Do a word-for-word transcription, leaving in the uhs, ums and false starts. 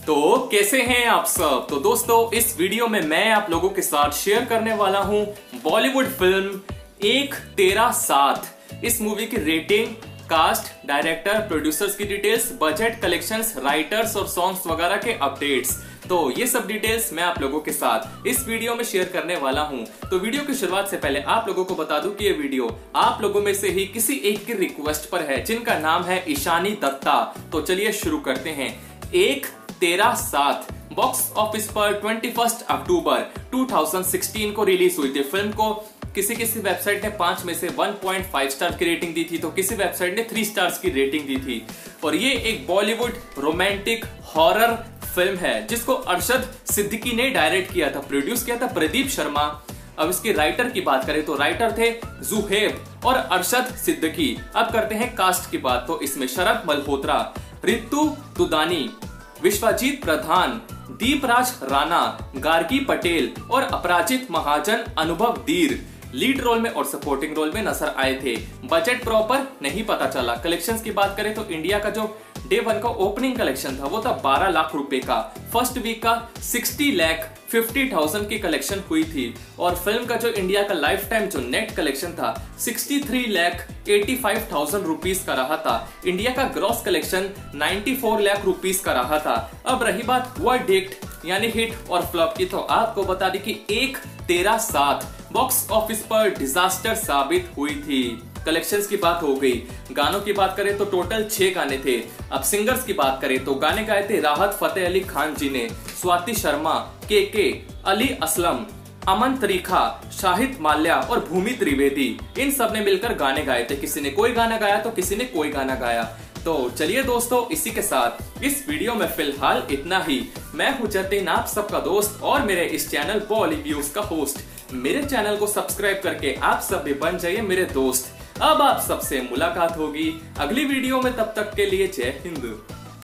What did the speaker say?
तो कैसे हैं आप सब। तो दोस्तों इस वीडियो में मैं आप लोगों के साथ शेयर करने वाला हूं बॉलीवुड फिल्म एक तेरा साथ। इस मूवी की रेटिंग, कास्ट, डायरेक्टर, प्रोड्यूसर्स की डिटेल्स, बजट, कलेक्शंस, राइटर्स और सॉन्ग्स वगैरह के अपडेट्स, तो ये सब डिटेल्स मैं आप लोगों के साथ इस वीडियो में शेयर करने वाला हूं। तो वीडियो की शुरुआत से पहले आप लोगों को बता दूं कि ये वीडियो आप लोगों में से ही किसी एक की रिक्वेस्ट पर है, जिनका नाम है ईशानी दत्ता। तो चलिए शुरू करते हैं। एक तेरा साथ बॉक्स ऑफिस पर इक्कीस अक्टूबर दो हज़ार सोलह को रिलीज हुई थी। फिल्म को किसी किसी वेबसाइट ने पांच में से एक पॉइंट पाँच स्टार की रेटिंग दी थी, तो किसी वेबसाइट ने तीन स्टार्स की रेटिंग दी थी। और ये एक बॉलीवुड रोमांटिक हॉरर फिल्म है जिसको अरशद सिद्दीकी ने डायरेक्ट किया था, प्रोड्यूस किया था प्रदीप शर्मा। अब इसके राइटर की बात करें तो राइटर थे जुहेब और अरशद सिद्दीकी। अब करते हैं कास्ट की बात। तो इसमें शरद मल्होत्रा, रितु दुदानी, विश्वजीत प्रधान, दीपराज राणा, गार्गी पटेल और अपराजित महाजन, अनुभव धीर लीड रोल में और सपोर्टिंग रोल में नजर आए थे। बजट प्रॉपर नहीं पता चला। कलेक्शंस की बात करें तो इंडिया का जो डे वन का ओपनिंग कलेक्शन था वो था बारह लाख रुपए का। फर्स्ट वीक का साठ लाख पचास हज़ार की कलेक्शन हुई थी और फिल्म का जो इंडिया का लाइफ टाइम जो नेट कलेक्शन था तिरसठ लाख पचासी हज़ार रुपीस का रहा था। इंडिया का ग्रॉस कलेक्शन चौरानवे लाख रुपीस का रहा था। अब रही बात वर्डिक्ट यानी हिट और फ्लॉप की, तो आपको बता दें कि एक तेरा साथ बॉक्स ऑफिस पर डिजास्टर साबित हुई थी। कलेक्शंस की बात हो गई। गानों की बात करें तो टोटल छह गाने थे। अब सिंगर्स की बात करें तो गाने गाए थे राहत फतेह अली खान जी ने, स्वाति शर्मा, के के, अली असलम, अमन त्रिखा, शाहिद माल्या और भूमि त्रिवेदी। इन सब ने मिलकर गाने गाए थे। किसी ने कोई गाना गाया तो किसी ने कोई गाना गाया। तो चलिए दोस्तों, इसी के साथ इस वीडियो में फिलहाल इतना ही। मैं हूं जतिन, आप सबका दोस्त और मेरे इस चैनल बॉलीव्यूज का होस्ट। मेरे चैनल को सब्सक्राइब करके आप सब भी बन जाइए मेरे दोस्त। अब आप सबसे मुलाकात होगी अगली वीडियो में, तब तक के लिए जय हिंद।